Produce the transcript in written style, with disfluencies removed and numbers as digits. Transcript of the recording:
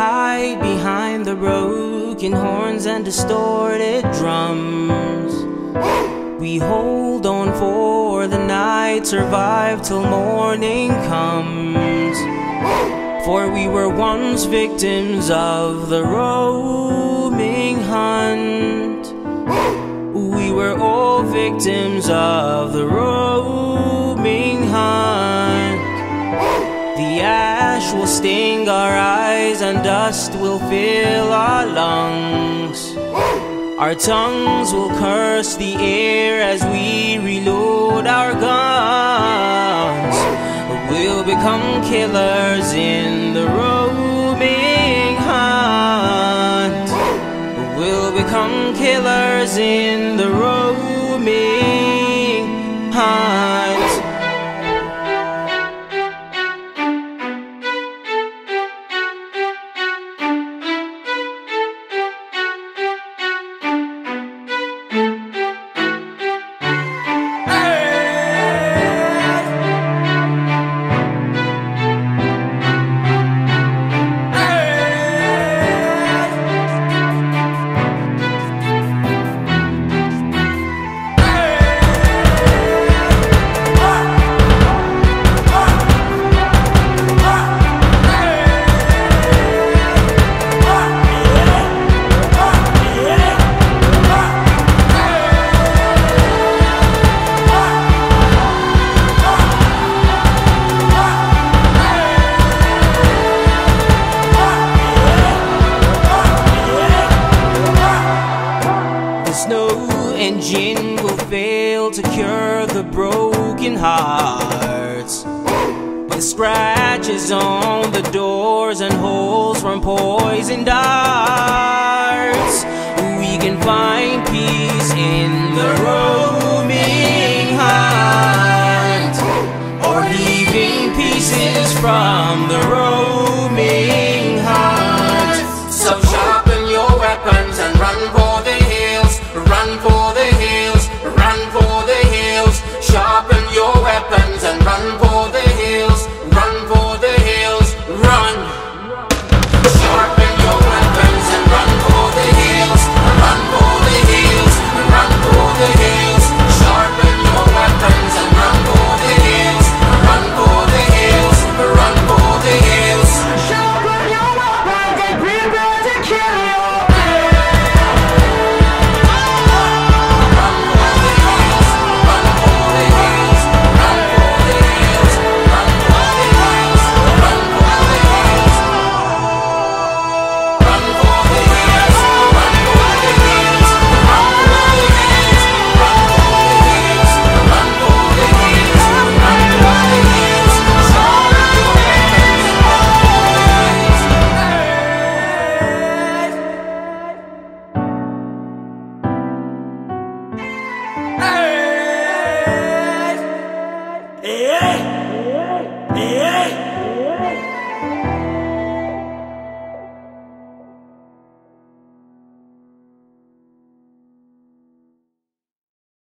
hide behind the broken horns and distorted drums. We hold on for the night, survive till morning comes. For we were once victims of the roaming hunt. We were all victims of the roaming hunt. The ash will sting our eyes and dust will fill our lungs. Our tongues will curse the air as we reload our guns. We'll become killers in the roaming hunt. We'll become killers in the roaming hunt. Engine will fail to cure the broken hearts. With scratches on the doors and holes from poison darts, we can find peace in the road.